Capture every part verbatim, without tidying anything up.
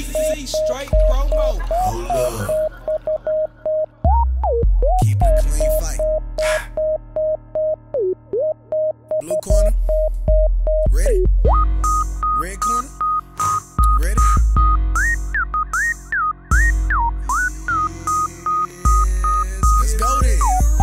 Z straight promo. Hold up. Keep it a clean fight. Blue corner. Ready? Red corner. Ready? Let's go then.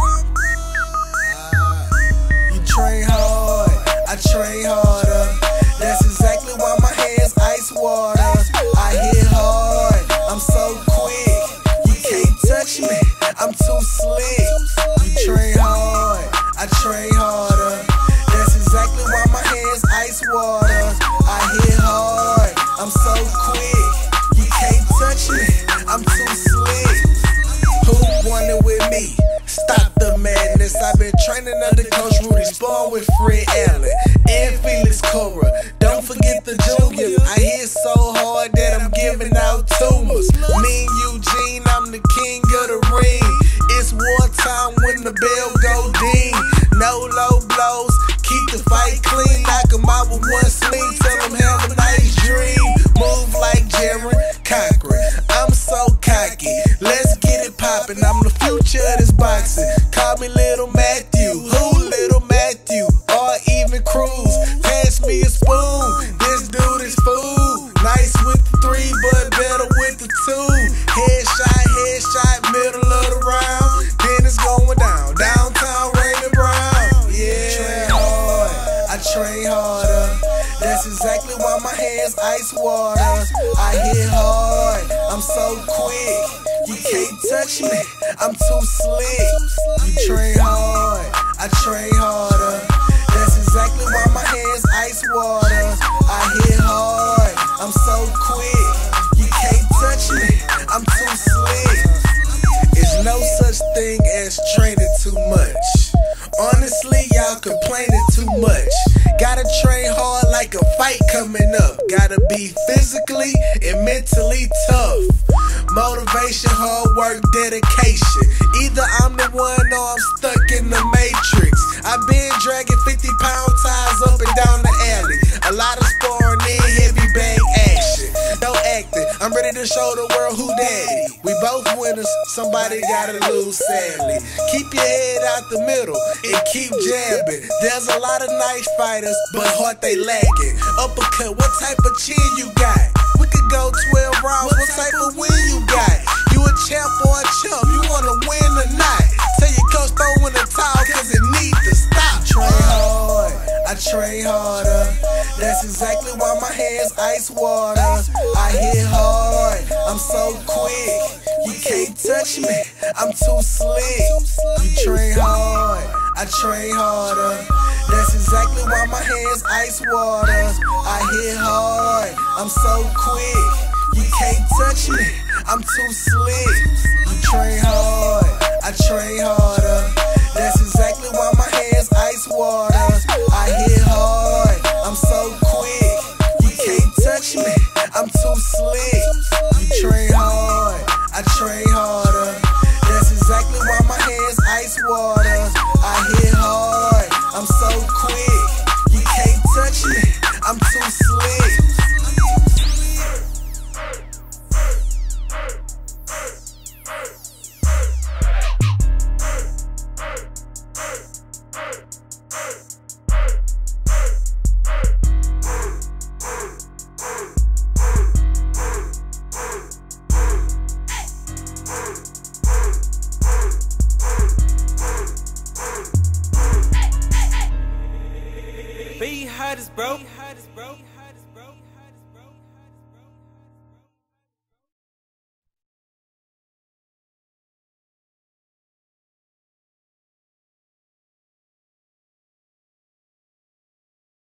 Ah, you train hard, I train harder. That's exactly why my hands ice water. I hit hard, I'm so quick. You can't touch me, I'm too slick. You train hard, I train harder. That's exactly why my hands ice water. I hit hard, I'm so quick. You can't touch me, I'm too slick. Who wanted with me? Stop the madness. I've been training under Coach Rudy, sparring with Fred Allen and Felix Cora. Don't forget the juniors. I hit so hard that I'm giving out tumors. Me and Eugene, I'm the king of the ring. It's wartime when the bell go ding. No low blows, keep the fight clean. Knock 'em out with one swing, tell 'em have a nice dream. Move like Jaron Cochran, I'm so cocky. Let's get it poppin', I'm the future of this boxing. Call me Little Matthew, who Little Matthew? Or even Cruz, pass me a spoon. This dude is food. Nice with the three, but better with the two. Headshot, headshot, middle of the round. Then it's going down, downtown Raymond Brown. Yeah, train hard, I train harder. That's exactly why my hands ice water. I hit hard, I'm so quick. You can't touch me, I'm too slick. You train hard, I train harder. That's exactly why my hands ice water. I hit hard, I'm so quick. You can't touch me, I'm too slick. There's no such thing as training too much. Honestly, y'all complaining too much. Gotta train hard like a fight coming up. Gotta be physically and mentally tough. Motivation, hard work, dedication. Either I'm the one or I'm stuck in the matrix. I've been dragging fifty pound ties up and down the alley. A lot of sparring and heavy bag action. No acting, I'm ready to show the world who daddy. We both winners, somebody gotta lose sadly. Keep your head out the middle and keep jabbing. There's a lot of nice fighters, but heart they lacking. Uppercut, what type of chin you got? We could go twelve rounds, what type of win you got? You a champ or a chump, you wanna win or not? Tell your coach throw in the towel cause it need to stop. Train hard, I train harder. That's exactly why my hands ice water. I hit hard, I'm so quick. You can't touch me, I'm too slick. You train hard, I train harder. That's exactly why my hands ice water. I hit hard, I'm so quick. You can't touch me, I'm too slick. You train hard, I train harder. That's exactly why my hands ice water. I hit hard, I'm so quick. You can't touch me, I'm too slick. You train hard, I train harder. That's exactly why my hands ice water. I hit hard, I'm so quick. You can't touch me, I'm too slick. Be hottest, bro.